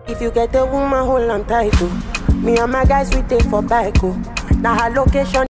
If you get a woman, hold on tight, oh. Me and my guys, we take for bike, oh. Now her location